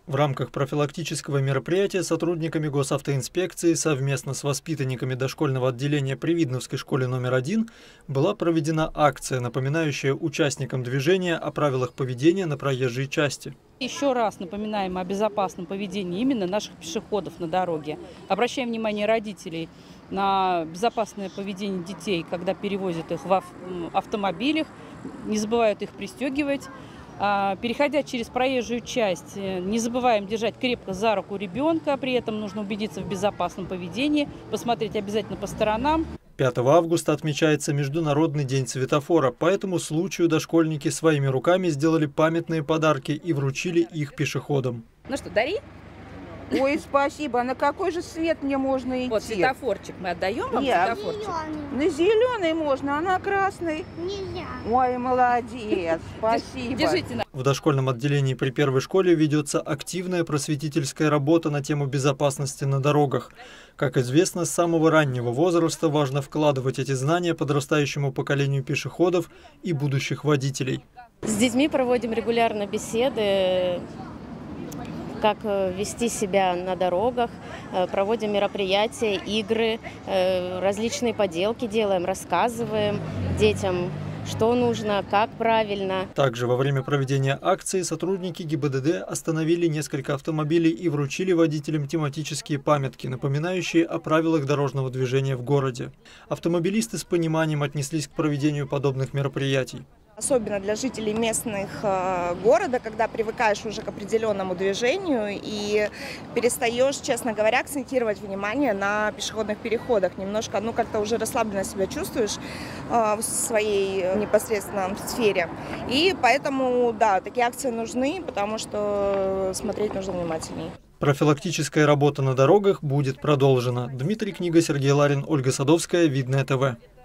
В рамках профилактического мероприятия сотрудниками госавтоинспекции совместно с воспитанниками дошкольного отделения при Видновской школе номер 1 была проведена акция, напоминающая участникам движения о правилах поведения на проезжей части. Еще раз напоминаем о безопасном поведении именно наших пешеходов на дороге. Обращаем внимание родителей на безопасное поведение детей, когда перевозят их в автомобилях, не забывают их пристегивать. Переходя через проезжую часть, не забываем держать крепко за руку ребенка, при этом нужно убедиться в безопасном поведении, посмотреть обязательно по сторонам. 5 августа отмечается Международный день светофора, по этому случаю дошкольники своими руками сделали памятные подарки и вручили их пешеходам. Ну что, дари? Ой, спасибо. А на какой же свет мне можно идти? Вот светофорчик мы отдаем вам. Нет. Светофорчик. На зеленый можно, а на красный? Нельзя. Ой, молодец, спасибо. Держите. В дошкольном отделении при первой школе ведется активная просветительская работа на тему безопасности на дорогах. Как известно, с самого раннего возраста важно вкладывать эти знания подрастающему поколению пешеходов и будущих водителей. С детьми проводим регулярно беседы, как вести себя на дорогах, проводим мероприятия, игры, различные поделки делаем, рассказываем детям, что нужно, как правильно. Также во время проведения акции сотрудники ГИБДД остановили несколько автомобилей и вручили водителям тематические памятки, напоминающие о правилах дорожного движения в городе. Автомобилисты с пониманием отнеслись к проведению подобных мероприятий. Особенно для жителей местных города, когда привыкаешь уже к определенному движению и перестаешь, честно говоря, акцентировать внимание на пешеходных переходах. Немножко, как-то уже расслабленно себя чувствуешь в своей непосредственной сфере. И поэтому, да, такие акции нужны, потому что смотреть нужно внимательнее. Профилактическая работа на дорогах будет продолжена. Дмитрий Книга, Сергей Ларин, Ольга Садовская, Видное ТВ.